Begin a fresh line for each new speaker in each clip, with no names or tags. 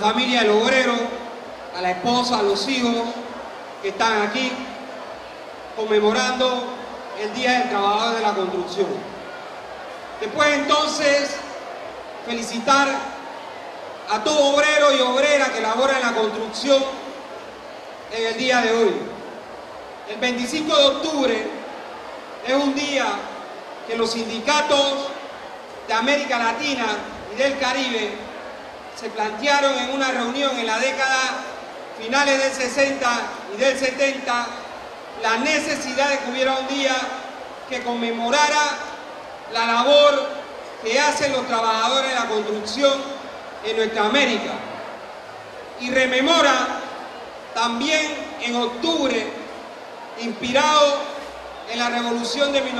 familia del obrero, a la esposa, a los hijos que están aquí conmemorando el Día del Trabajador de la Construcción. Después entonces felicitar a todo obrero y obrera que labora en la construcción en el día de hoy. El 25 de octubre es un día que los sindicatos de América Latina y del Caribe se plantearon en una reunión en la década finales del 60 y del 70 la necesidad de que hubiera un día que conmemorara la labor que hacen los trabajadores de la construcción en nuestra América, y rememora también en octubre, inspirado en la revolución de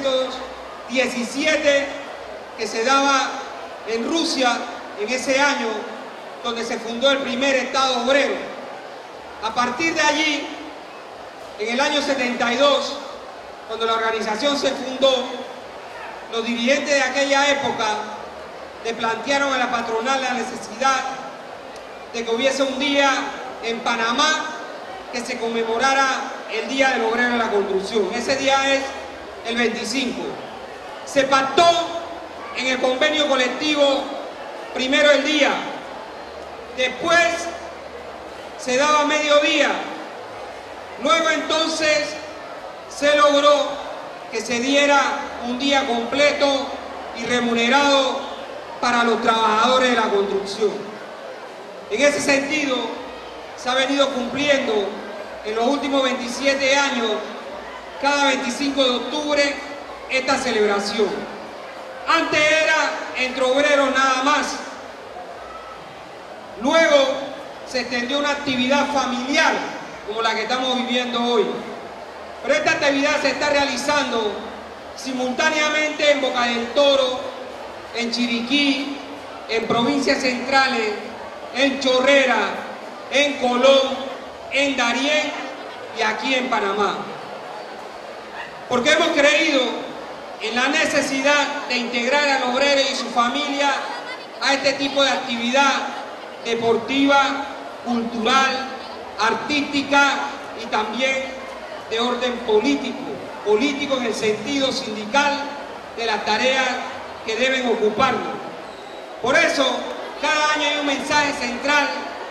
1917 que se daba en Rusia en ese año, donde se fundó el primer Estado obrero. A partir de allí, en el año 72, cuando la organización se fundó, los dirigentes de aquella época le plantearon a la patronal la necesidad de que hubiese un día en Panamá que se conmemorara el Día del Obrero de la Construcción. Ese día es el 25. Se pactó en el convenio colectivo primero el día, después se daba mediodía, luego entonces se logró que se diera un día completo y remunerado para los trabajadores de la construcción. En ese sentido, se ha venido cumpliendo en los últimos 27 años, cada 25 de octubre, esta celebración. Antes era entre obreros nada más. Luego se extendió una actividad familiar, como la que estamos viviendo hoy. Pero esta actividad se está realizando simultáneamente en Boca del Toro, en Chiriquí, en provincias centrales, en Chorrera, en Colón, en Darién y aquí en Panamá. Porque hemos creído en la necesidad de integrar al obrero y su familia a este tipo de actividad deportiva, cultural, artística y también de orden político en el sentido sindical de las tareas que deben ocuparlo. Por eso, cada año hay un mensaje central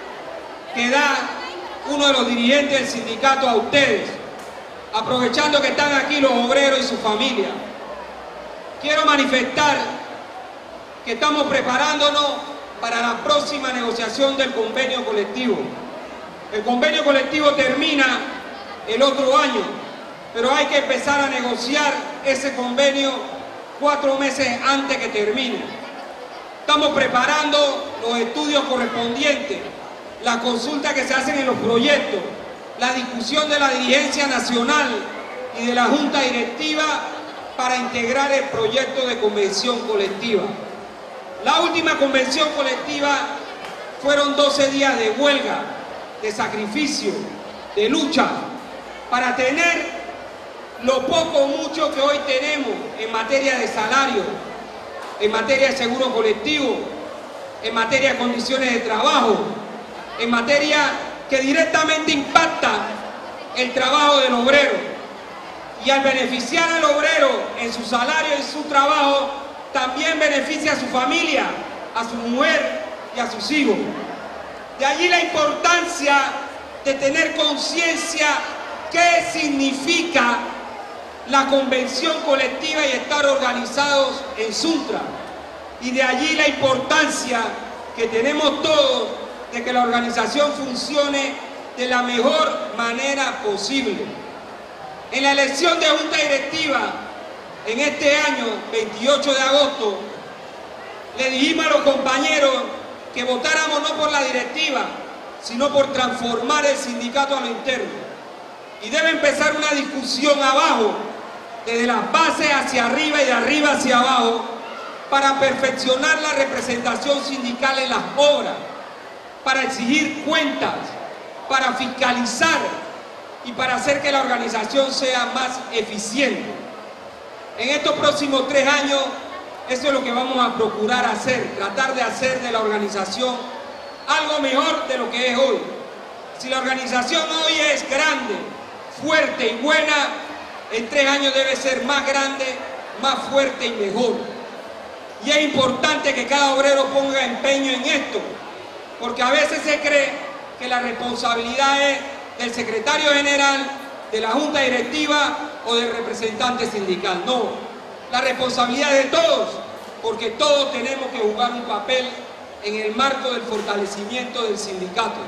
que da uno de los dirigentes del sindicato a ustedes, aprovechando que están aquí los obreros y su familia. Quiero manifestar que estamos preparándonos para la próxima negociación del convenio colectivo. El convenio colectivo termina el otro año, pero hay que empezar a negociar ese convenio 4 meses antes que termine. Estamos preparando los estudios correspondientes, las consultas que se hacen en los proyectos, la discusión de la dirigencia nacional y de la junta directiva para integrar el proyecto de convención colectiva. La última convención colectiva fueron 12 días de huelga, de sacrificio, de lucha, para tener lo poco o mucho que hoy tenemos en materia de salario, en materia de seguro colectivo, en materia de condiciones de trabajo, en materia que directamente impacta el trabajo del obrero. Y al beneficiar al obrero en su salario y su trabajo, también beneficia a su familia, a su mujer y a sus hijos. De allí la importancia de tener conciencia qué significa la convención colectiva y estar organizados en Suntra. Y de allí la importancia que tenemos todos de que la organización funcione de la mejor manera posible. En la elección de junta directiva, en este año, 28 de agosto, le dijimos a los compañeros que votáramos no por la directiva, sino por transformar el sindicato a lo interno. Y debe empezar una discusión abajo, desde las bases hacia arriba y de arriba hacia abajo, para perfeccionar la representación sindical en las obras, para exigir cuentas, para fiscalizar y para hacer que la organización sea más eficiente. En estos próximos 3 años, eso es lo que vamos a procurar hacer, tratar de hacer de la organización algo mejor de lo que es hoy. Si la organización hoy es grande, fuerte y buena, en 3 años debe ser más grande, más fuerte y mejor. Y es importante que cada obrero ponga empeño en esto, porque a veces se cree que la responsabilidad es del secretario general, de la junta directiva o del representante sindical. No, la responsabilidad es de todos, porque todos tenemos que jugar un papel en el marco del fortalecimiento del sindicato.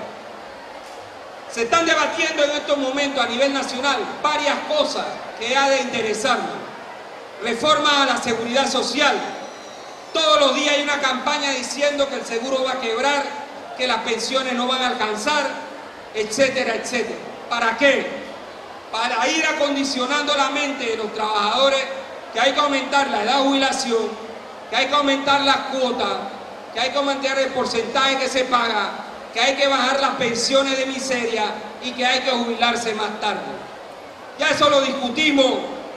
Se están debatiendo en estos momentos a nivel nacional varias cosas que ha de interesarnos. Reforma a la seguridad social. Todos los días hay una campaña diciendo que el seguro va a quebrar, que las pensiones no van a alcanzar, etcétera, etcétera. ¿Para qué? Para ir acondicionando la mente de los trabajadores que hay que aumentar la edad de jubilación, que hay que aumentar las cuotas, que hay que aumentar el porcentaje que se paga, que hay que bajar las pensiones de miseria y que hay que jubilarse más tarde. Ya eso lo discutimos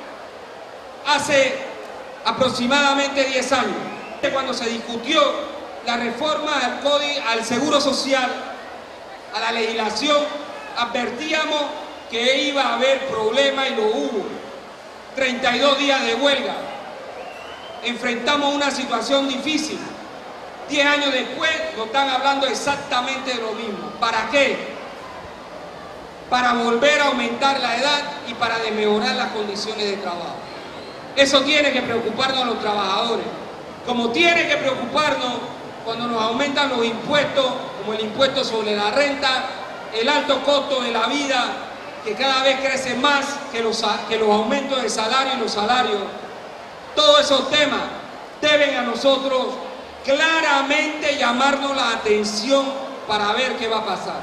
hace aproximadamente 10 años, cuando se discutió la reforma al Seguro Social, a la legislación, advertíamos que iba a haber problemas y lo hubo. 32 días de huelga. Enfrentamos una situación difícil. 10 años después nos están hablando exactamente de lo mismo. ¿Para qué? Para volver a aumentar la edad y para mejorar las condiciones de trabajo. Eso tiene que preocuparnos a los trabajadores. Como tiene que preocuparnos cuando nos aumentan los impuestos, como el impuesto sobre la renta, el alto costo de la vida, que cada vez crece más que los aumentos de salario y los salarios. Todos esos temas deben a nosotros claramente llamarnos la atención para ver qué va a pasar.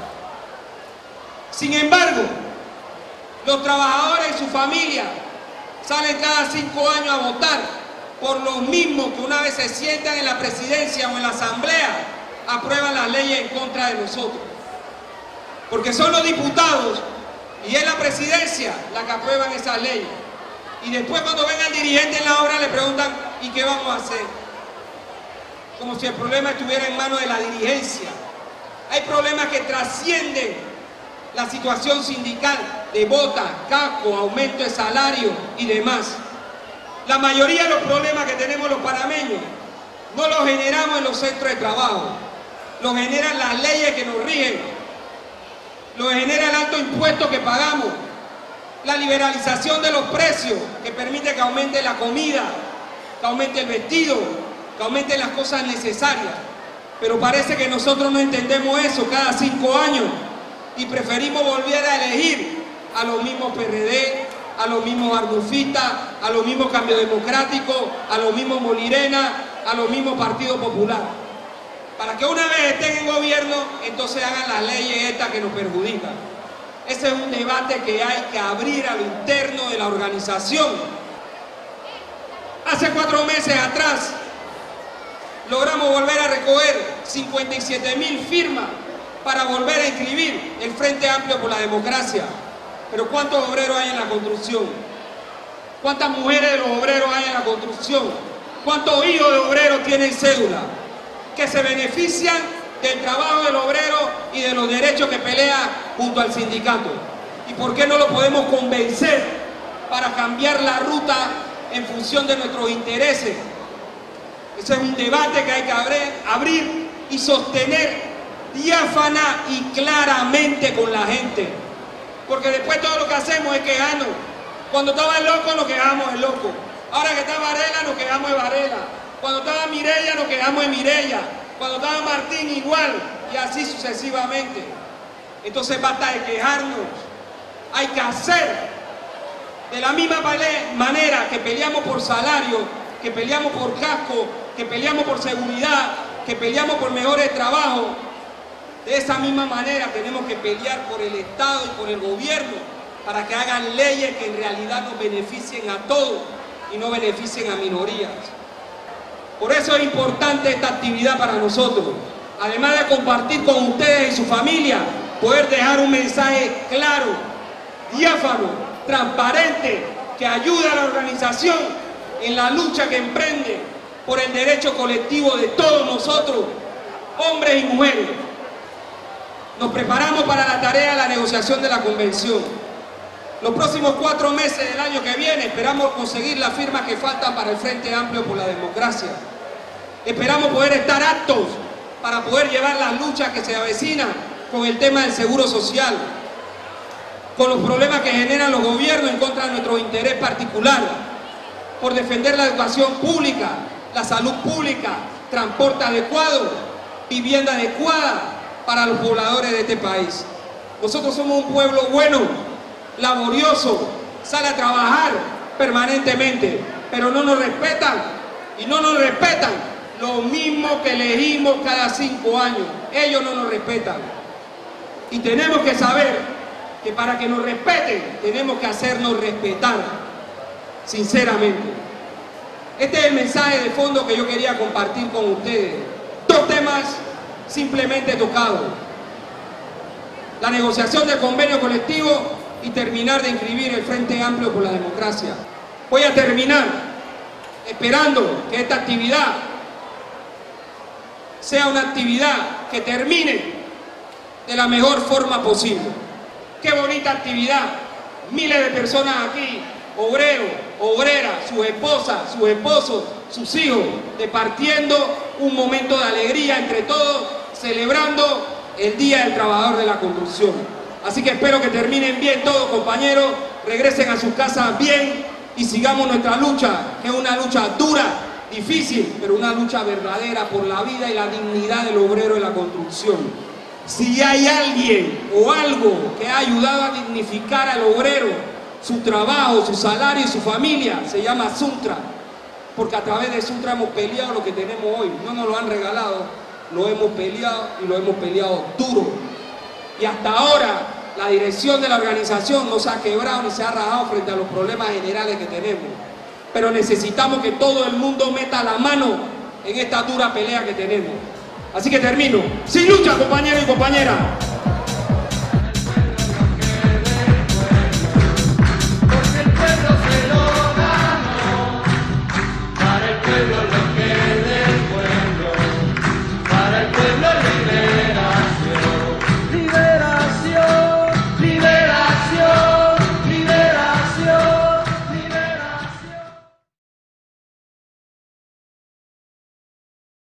Sin embargo, los trabajadores y su familia salen cada 5 años a votar por los mismos que una vez se sientan en la presidencia o en la asamblea, aprueban las leyes en contra de nosotros. Porque son los diputados y es la presidencia la que aprueban esas leyes. Y después cuando venga el dirigente en la obra le preguntan, ¿y qué vamos a hacer? Como si el problema estuviera en manos de la dirigencia. Hay problemas que trascienden la situación sindical de botas, casco, aumento de salario y demás. La mayoría de los problemas que tenemos los panameños no los generamos en los centros de trabajo, los generan las leyes que nos rigen, los genera el alto impuesto que pagamos, la liberalización de los precios que permite que aumente la comida, que aumente el vestido, que aumenten las cosas necesarias. Pero parece que nosotros no entendemos eso cada 5 años y preferimos volver a elegir a los mismos PRD, a los mismos Arnulfistas, a los mismos Cambio Democrático, a los mismos Molirena, a los mismos Partido Popular. Para que una vez estén en gobierno, entonces hagan las leyes estas que nos perjudican. Ese es un debate que hay que abrir a lo interno de la organización. Hace 4 meses atrás, logramos volver a recoger 57.000 firmas para volver a inscribir el Frente Amplio por la Democracia. Pero ¿cuántos obreros hay en la construcción? ¿Cuántas mujeres de los obreros hay en la construcción? ¿Cuántos hijos de obreros tienen cédula? Que se benefician del trabajo del obrero y de los derechos que pelea junto al sindicato. ¿Y por qué no lo podemos convencer para cambiar la ruta en función de nuestros intereses? Ese es un debate que hay que abrir y sostener diáfana y claramente con la gente. Porque después todo lo que hacemos es quejarnos. Cuando estaba el loco nos quejamos del loco. Ahora que está Varela nos quejamos de Varela. Cuando estaba Mireya nos quejamos de Mireya. Cuando estaba Martín igual. Y así sucesivamente. Entonces basta de quejarnos. Hay que hacer. De la misma manera que peleamos por salario, que peleamos por casco, que peleamos por seguridad, que peleamos por mejores trabajos. De esa misma manera tenemos que pelear por el Estado y por el gobierno para que hagan leyes que en realidad nos beneficien a todos y no beneficien a minorías. Por eso es importante esta actividad para nosotros. Además de compartir con ustedes y su familia, poder dejar un mensaje claro, diáfano, transparente, que ayude a la organización en la lucha que emprende por el derecho colectivo de todos nosotros, hombres y mujeres. Nos preparamos para la tarea de la negociación de la convención. Los próximos 4 meses del año que viene esperamos conseguir las firmas que faltan para el Frente Amplio por la Democracia. Esperamos poder estar aptos para poder llevar las luchas que se avecinan con el tema del seguro social, con los problemas que generan los gobiernos en contra de nuestro interés particular, por defender la educación pública, la salud pública, transporte adecuado, vivienda adecuada para los pobladores de este país. Nosotros somos un pueblo bueno, laborioso, sale a trabajar permanentemente, pero no nos respetan y no nos respetan lo mismo que elegimos cada 5 años. Ellos no nos respetan y tenemos que saber que para que nos respeten tenemos que hacernos respetar, sinceramente. Este es el mensaje de fondo que yo quería compartir con ustedes. 2 temas simplemente tocados: la negociación del convenio colectivo y terminar de inscribir el Frente Amplio por la Democracia. Voy a terminar esperando que esta actividad sea una actividad que termine de la mejor forma posible. ¡Qué bonita actividad! Miles de personas aquí, obreros, obreras, sus esposas, sus esposos, sus hijos, departiendo un momento de alegría entre todos, celebrando el Día del Trabajador de la Construcción. Así que espero que terminen bien todos, compañeros, regresen a sus casas bien y sigamos nuestra lucha, que es una lucha dura, difícil, pero una lucha verdadera por la vida y la dignidad del obrero de la construcción. Si hay alguien o algo que ha ayudado a dignificar al obrero, su trabajo, su salario y su familia, se llama Suntra, porque a través de Suntra hemos peleado lo que tenemos hoy. No nos lo han regalado, lo hemos peleado y lo hemos peleado duro. Y hasta ahora la dirección de la organización no se ha quebrado ni se ha rajado frente a los problemas generales que tenemos. Pero necesitamos que todo el mundo meta la mano en esta dura pelea que tenemos. Así que termino. Sin lucha, compañeros y compañeras.